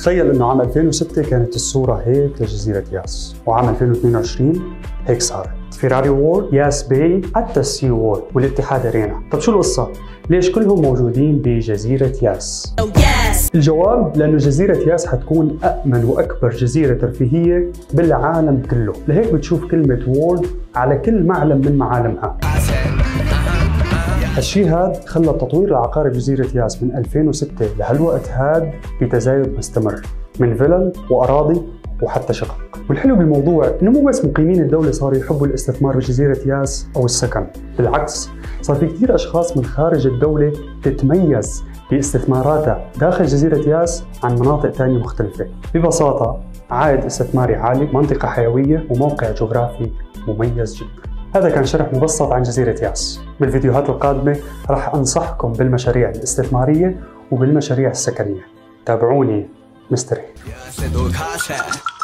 تخيل انه عام 2006 كانت الصورة هيك لجزيرة ياس، وعام 2022 هيك صارت. فيراري وورلد، ياس باي، حتى السي وورلد والاتحاد ارينا. طب شو القصة؟ ليش كلهم موجودين بجزيرة ياس؟ الجواب لأنه جزيرة ياس حتكون أأمن وأكبر جزيرة ترفيهية بالعالم كله، لهيك بتشوف كلمة وورلد على كل معلم من معالمها. هالشي هاد خلى التطوير العقاري بجزيرة ياس من 2006 لهالوقت هاد بتزايد مستمر، من فلل وأراضي وحتى شقق. والحلو بالموضوع إنه مو بس مقيمين الدولة صاروا يحبوا الاستثمار بجزيرة ياس أو السكن، بالعكس صار في كثير أشخاص من خارج الدولة تتميز باستثماراتها داخل جزيرة ياس عن مناطق تانية مختلفة. ببساطة عائد استثماري عالي، منطقة حيوية، وموقع جغرافي مميز جدا. هذا كان شرح مبسط عن جزيرة ياس. بالفيديوهات القادمة راح أنصحكم بالمشاريع الاستثمارية وبالمشاريع السكنية. تابعوني مستري.